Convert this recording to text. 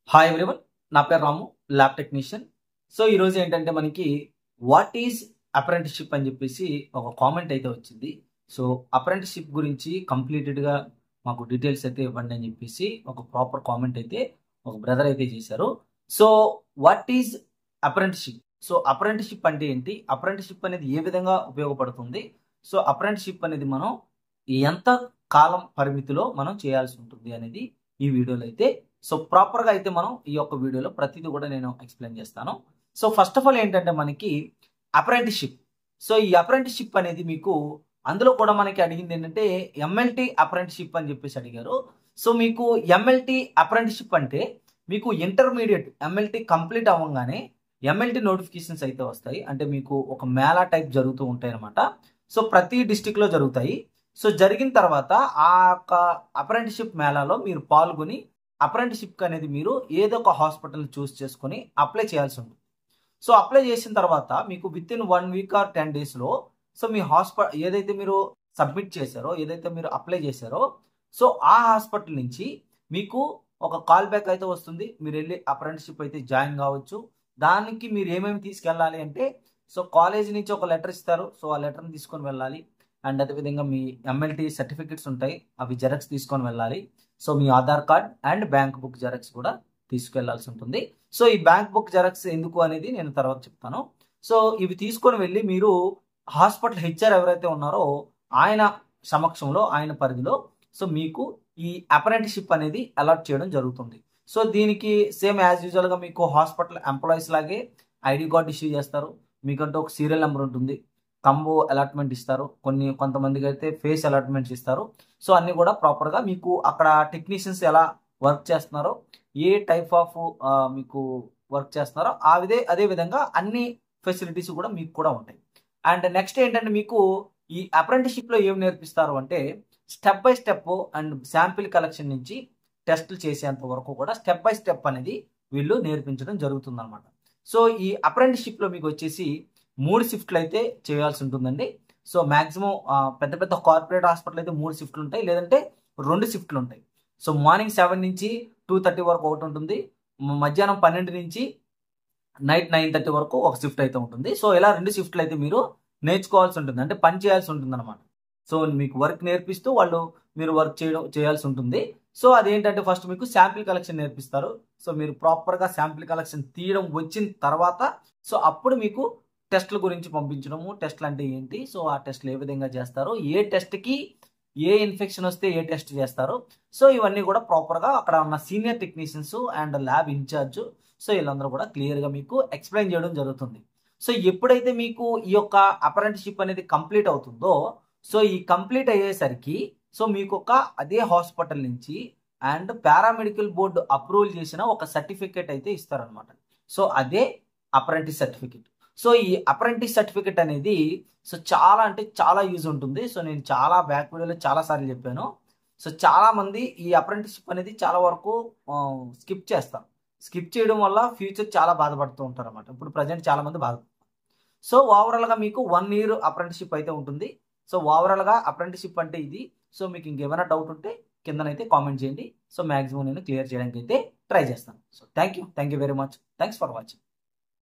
Hi everyone, నా పేరు రాము, lab technician. So ఈరోజు ఏంటంటే మనకి వాట్ ఈజ్ అప్రెంటిస్షిప్ అని చెప్పేసి ఒక కామెంట్ అయితే వచ్చింది. సో అప్రెంటిస్షిప్ గురించి కంప్లీటెడ్గా మాకు డీటెయిల్స్ అయితే ఇవ్వండి అని చెప్పేసి ఒక ప్రాపర్ కామెంట్ అయితే ఒక బ్రదర్ అయితే చేశారు. So what is apprenticeship? So apprenticeship అంటే ఏంటి, అప్రెంటిస్షిప్ అనేది ఏ విధంగా ఉపయోగపడుతుంది, సో అప్రెంటిస్షిప్ అనేది మనం ఎంత కాలం పరిమితిలో మనం చేయాల్సి ఉంటుంది అనేది ఈ వీడియోలో అయితే సో ప్రాపర్గా అయితే మనం ఈ యొక్క వీడియోలో ప్రతిదీ కూడా నేను ఎక్స్ప్లెయిన్ చేస్తాను. సో ఫస్ట్ ఆఫ్ ఆల్ ఏంటంటే మనకి అప్రెంటిస్షిప్. సో ఈ అప్రెంటిస్షిప్ అనేది మీకు అందులో కూడా మనకి అడిగింది ఏంటంటే ఎంఎల్టీ అప్రెంటిస్షిప్ అని చెప్పేసి అడిగారు. సో మీకు ఎంఎల్టీ అప్రెంటిస్షిప్ అంటే మీకు ఇంటర్మీడియట్ ఎంఎల్టీ కంప్లీట్ అవ్వగానే ఎంఎల్టీ నోటిఫికేషన్స్ అయితే వస్తాయి. అంటే మీకు ఒక మేళా టైప్ జరుగుతూ ఉంటాయి అనమాట. సో ప్రతి డిస్టిక్లో జరుగుతాయి. సో జరిగిన తర్వాత ఆ యొక్క అప్రెంటిస్షిప్ మేళాలో మీరు పాల్గొని అప్రెంటిస్షిప్ అనేది మీరు ఏదో ఒక హాస్పిటల్ చూస్ చేసుకొని అప్లై చేయాల్సి ఉంటుంది. సో అప్లై చేసిన తర్వాత మీకు విత్ ఇన్ 1 వీక్ ఆర్ 10 డేస్లో సో మీ ఏదైతే మీరు సబ్మిట్ చేశారో, ఏదైతే మీరు అప్లై చేశారో, సో ఆ హాస్పిటల్ నుంచి మీకు ఒక కాల్ బ్యాక్ అయితే వస్తుంది. మీరు వెళ్ళి అప్రెంటిస్షిప్ అయితే జాయిన్ కావచ్చు. దానికి మీరు ఏమేమి తీసుకెళ్ళాలి అంటే సో కాలేజ్ నుంచి ఒక లెటర్ ఇస్తారు. సో ఆ లెటర్ని తీసుకొని వెళ్ళాలి. అండ్ అదేవిధంగా మీ ఎంఎల్టీ సర్టిఫికెట్స్ ఉంటాయి, అవి జెరాక్స్ తీసుకొని వెళ్ళాలి. సో మీ Aadhaar card and bank book xerox కూడా తీసుకెళ్లాల్సి ఉంటుంది. సో ఈ బ్యాంక్ బుక్ జెరాక్స్ ఎందుకు అనేది నేను తర్వాత చెప్తాను. సో ఇవి తీసుకొని వెళ్ళి మీరు హాస్పిటల్ హెచ్ఆర్ ఎవరైతే ఉన్నారో ఆయన సమక్షంలో, ఆయన పరిధిలో సో మీకు ఈ అప్రెంటిస్షిప్ అనేది అలాట్ చేయడం జరుగుతుంది. సో దీనికి సేమ్ యాజ్ యూజువల్గా మీకు హాస్పిటల్ ఎంప్లాయీస్ లాగే ఐడి కార్డ్ ఇష్యూ చేస్తారు. మీకంటూ ఒక సీరియల్ నెంబర్ ఉంటుంది, కంబో అలాట్మెంట్ ఇస్తారు, కొంతమందికి అయితే ఫేస్ అలాట్మెంట్స్ ఇస్తారు. సో అన్నీ కూడా ప్రాపర్గా మీకు అక్కడ టెక్నీషియన్స్ ఎలా వర్క్ చేస్తున్నారో, ఏ టైప్ ఆఫ్ మీకు వర్క్ చేస్తున్నారో అదే విధంగా అన్ని ఫెసిలిటీస్ కూడా మీకు కూడా ఉంటాయి. అండ్ నెక్స్ట్ ఏంటంటే మీకు ఈ అప్రెంటిస్షిప్లో ఏం నేర్పిస్తారు అంటే step by step and sample collection నుంచి టెస్టులు చేసేంత వరకు కూడా స్టెప్ బై స్టెప్ అనేది వీళ్ళు నేర్పించడం జరుగుతుంది అనమాట. సో ఈ అప్రెంటిస్షిప్లో మీకు వచ్చేసి 3 షిఫ్ట్లు అయితే చేయాల్సి ఉంటుందండి. సో మ్యాక్సిమం పెద్ద పెద్ద కార్పొరేట్ హాస్పిటల్ అయితే 3 షిఫ్ట్లు ఉంటాయి, లేదంటే 2 షిఫ్ట్లు ఉంటాయి. సో మార్నింగ్ 7 నుంచి 2:30 వరకు ఒకటి ఉంటుంది, మధ్యాహ్నం 12 నుంచి నైట్ 9:30 వరకు ఒక షిఫ్ట్ అయితే ఉంటుంది. సో ఇలా 2 షిఫ్ట్లు అయితే మీరు నేర్చుకోవాల్సి ఉంటుంది, అంటే పని చేయాల్సి ఉంటుంది అనమాట. సో మీకు వర్క్ నేర్పిస్తూ మీరు వర్క్ చేయాల్సి ఉంటుంది. సో అదేంటంటే ఫస్ట్ మీకు శాంపిల్ కలెక్షన్ నేర్పిస్తారు. సో మీరు ప్రాపర్గా శాంపిల్ కలెక్షన్ తీయడం వచ్చిన తర్వాత సో అప్పుడు మీకు టెస్ట్ల గురించి పంపించడము, టెస్ట్లు అంటే ఏంటి, సో ఆ టెస్ట్లు ఏ విధంగా చేస్తారు, ఏ టెస్ట్కి ఏ ఇన్ఫెక్షన్ వస్తే ఏ టెస్ట్ చేస్తారు, సో ఇవన్నీ కూడా ప్రాపర్గా అక్కడ ఉన్న senior technicians and lab incharge so వీళ్ళందరూ కూడా క్లియర్గా మీకు ఎక్స్ప్లెయిన్ చేయడం జరుగుతుంది. సో ఎప్పుడైతే మీకు ఈ యొక్క అప్రెంటిస్షిప్ అనేది కంప్లీట్ అవుతుందో సో ఈ కంప్లీట్ అయ్యేసరికి సో మీకు అదే హాస్పిటల్ నుంచి అండ్ పారామెడికల్ బోర్డు అప్రూవల్ చేసిన ఒక సర్టిఫికేట్ అయితే ఇస్తారనమాట. సో అదే అప్రెంటిస్ సర్టిఫికేట్. సో ఈ అప్రెంటిస్ సర్టిఫికేట్ అనేది సో చాలా అంటే చాలా యూజ్ ఉంటుంది. సో నేను చాలా బ్యాక్ వీడియోలో చాలా సార్లు చెప్పాను. సో చాలా మంది ఈ అప్రెంటిస్షిప్ అనేది చాలా వరకు స్కిప్ చేస్తారు. స్కిప్ చేయడం వల్ల ఫ్యూచర్ చాలా బాధపడుతూ ఉంటారు అనమాట. ఇప్పుడు ప్రజెంట్ చాలా మంది బాధపడుతున్నారు. సో ఓవరాల్గా మీకు 1 ఇయర్ అప్రెంటిస్షిప్ అయితే ఉంటుంది. సో ఓవరాల్గా అప్రెంటిస్షిప్ అంటే ఇది. సో మీకు ఇంకేమైనా డౌట్ ఉంటే కిందనైతే కామెంట్ చేయండి. సో మ్యాక్సిమం నేను క్లియర్ చేయడానికి అయితే ట్రై చేస్తాను. So thank you very much. Thanks for watching.